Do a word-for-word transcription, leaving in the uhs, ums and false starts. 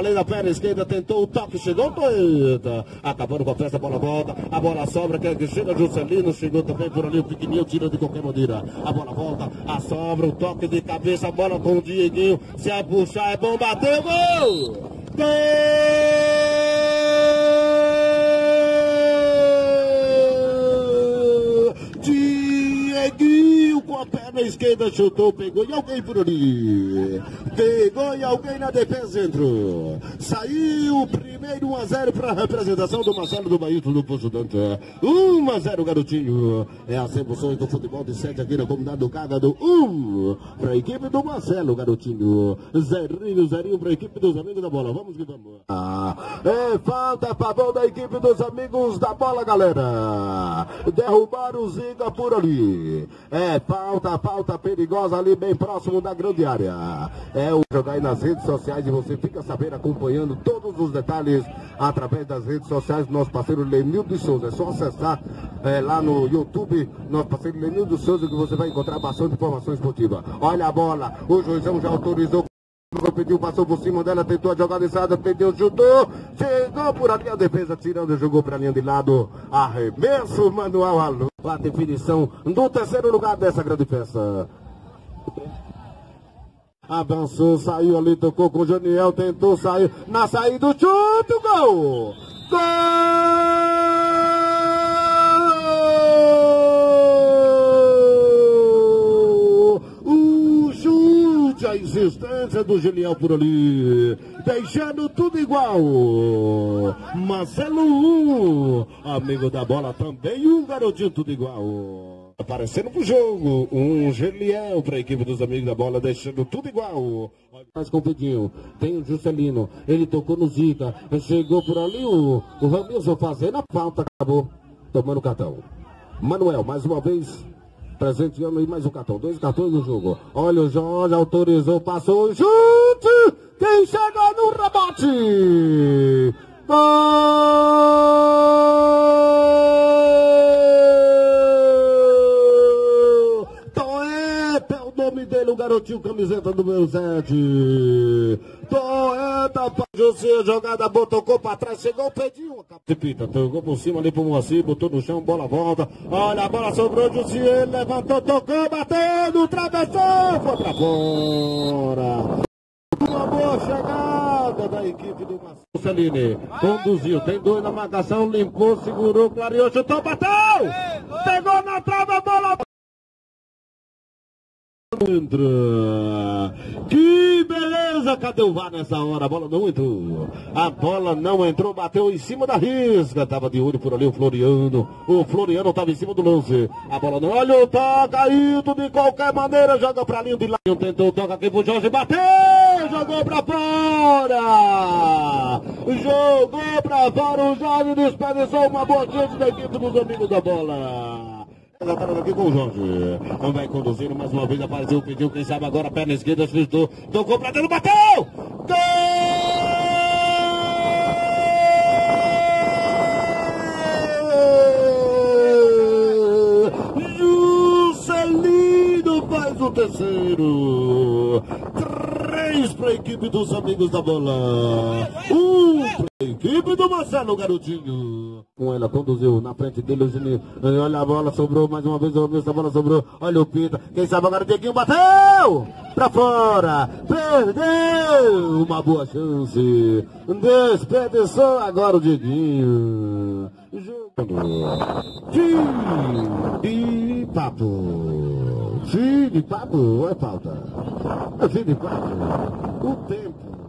além da perna esquerda, tentou o toque, chegou o Toeta. Acabando com a festa, a bola volta. A bola sobra, quer que chega Juscelino. Chegou também por ali o pequenininho, tira de qualquer maneira. A bola volta, a sobra, o toque de cabeça, a bola com o Dieguinho. Se a puxar é bom, bateu, gol! Gol! Dieguinho com a perna esquerda chutou, pegou e alguém por ali. Pegou e alguém na defesa entrou. Saiu primeiro um a zero para a representação do Marcelo do Baíto do Poço Danta. um a zero, garotinho. É as emoções do futebol de sete aqui na comunidade do Cágado. um para a equipe do Marcelo, garotinho. Zerinho, zerinho para a equipe dos amigos da bola. Vamos que vamos. Ah, é falta a favor da equipe dos amigos da bola, galera. Derrubaram o Zica por ali. É falta, falta perigosa ali bem próximo da grande área. É o jogar aí nas redes sociais e você fica sabendo, acompanhando todos os detalhes através das redes sociais do nosso parceiro Lenildo Souza. É só acessar é, lá no YouTube, nosso parceiro Lenildo Souza, que você vai encontrar bastante informação esportiva. Olha a bola, o Juizão já autorizou. Pediu, passou por cima dela, tentou a jogada entrada, perdeu, chutou, chegou por ali a defesa, tirando, jogou para a linha de lado, arremesso manual, a definição do terceiro lugar dessa grande festa. Avançou, saiu ali, tocou com o Janiel, tentou sair, na saída, chute, gol! Gol! A insistência do Genial por ali, deixando tudo igual. Marcelo um, amigo da bola também, um garotinho tudo igual. Aparecendo pro jogo, um Genial para a equipe dos amigos da bola, deixando tudo igual. Mais compridinho, tem o Juscelino, ele tocou no Zica, chegou por ali o, o Ramilson fazendo a falta, acabou tomando o cartão. Manuel, mais uma vez, presenteando aí mais um cartão, dois cartões no jogo. Olha o Jorge, autorizou, passou o chute, quem chega no rebote? Gol! Toeta é o nome dele, o garotinho camiseta do meu sete. Toeta, José, jogada, botou para trás, chegou o pedinho. Pita, tocou por cima ali pro Moacir, botou no chão, bola volta. Olha, a bola sobrou, José, levantou, tocou, bateu no travessão, foi pra fora. Uma boa chegada da equipe do Marceline. Conduziu, tem dois na marcação, limpou, segurou, clareou, chutou, bateu! Pegou na trave, a bola. Entra. Que beleza, cadê o V A R nessa hora? A bola não entrou. A bola não entrou, bateu em cima da risca. Tava de olho por ali o Floriano. O Floriano tava em cima do lance. A bola não, olha o toca, Ailton de qualquer maneira joga pra linha de lá. Tentou, toca aqui pro Jorge, bateu, jogou pra fora. Jogou pra fora, o Jorge desperdiçou uma boa chance da equipe dos amigos da bola. Aqui com o Jorge, vai conduzindo mais uma vez, apareceu, pediu, quem sabe agora, perna esquerda, chutou, tocou pra dentro, bateu! Gol! Juscelino faz o terceiro, três para a equipe dos amigos da bola, um para a equipe do Marcelo, garotinho. Com ela, conduziu na frente dele o Juninho. Olha a bola, sobrou mais uma vez. A bola sobrou. Olha o Pita. Quem sabe agora o Dieguinho bateu! Pra fora! Perdeu! Uma boa chance. Desperdiçou agora o Dieguinho. Fim de papo. Fim de papo ou é falta? É fim de papo. O tempo.